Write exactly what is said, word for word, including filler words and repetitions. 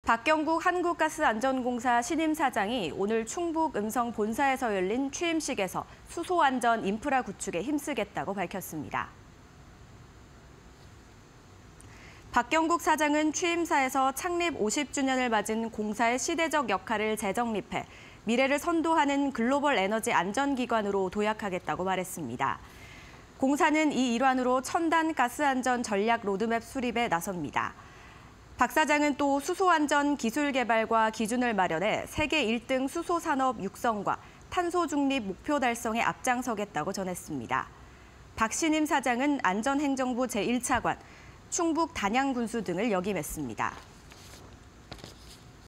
박경국 한국가스안전공사 신임 사장이 오늘 충북 음성 본사에서 열린 취임식에서 수소안전 인프라 구축에 힘쓰겠다고 밝혔습니다. 박경국 사장은 취임사에서 창립 오십 주년을 맞은 공사의 시대적 역할을 재정립해 미래를 선도하는 글로벌 에너지 안전기관으로 도약하겠다고 말했습니다. 공사는 이 일환으로 첨단 가스안전 전략 로드맵 수립에 나섭니다. 박 사장은 또 수소안전 기술 개발과 기준을 마련해 세계 일 등 수소산업 육성과 탄소 중립 목표 달성에 앞장서겠다고 전했습니다. 박 신임 사장은 안전행정부 제일 차관, 충북 단양군수 등을 역임했습니다.